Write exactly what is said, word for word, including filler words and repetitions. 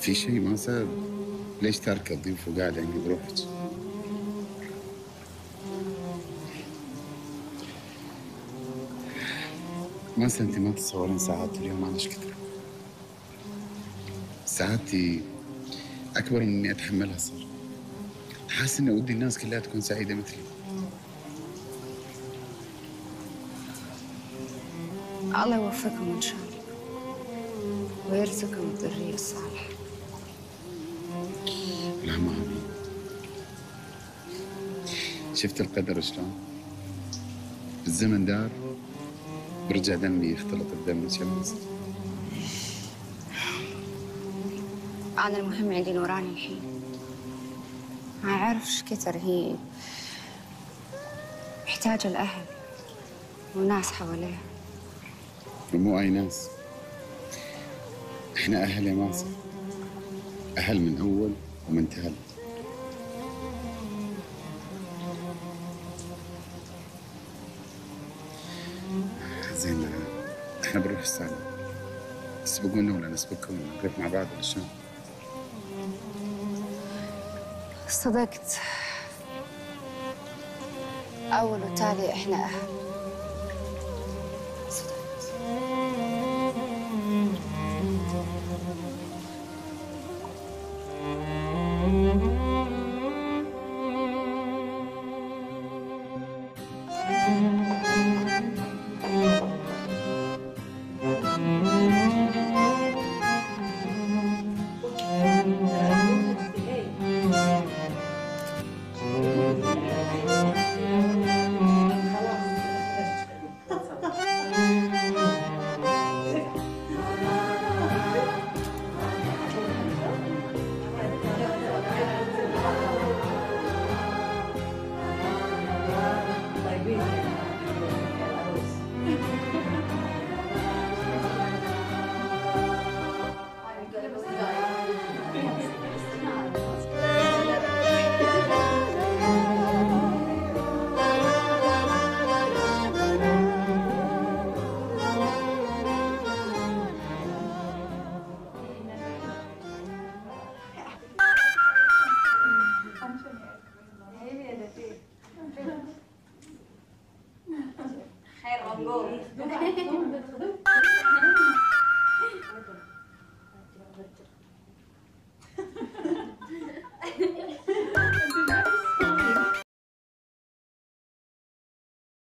في شيء ما صار؟ ليش تاركة الضيوف وقاعدة عندي بروحك؟ ما انت ما تتصورين سعادتي اليوم معلش كثر. سعادتي أكبر من إني أتحملها صار. حاسس إني ودي الناس كلها تكون سعيدة مثلي. الله يوفقكم إن شاء الله ويرزقكم الذرية الصالحة. اللهم آمين. شفت القدر شلون؟ الزمن دار برجع دمي يختلط بدم شمس. أنا المهم عندي نوراني الحين، ما أعرفش كتر هي محتاجة الأهل وناس حواليها. ومو أي ناس، إحنا أهل يا ماسة، أهل من أول ومنتهى. زين إحنا بنروح الساحل، تسبقونا ولا نسبقكم ولا نروح مع بعض ولا شلون؟ صدقت، أول وتالي إحنا أهل. صدقت. خير مبروك.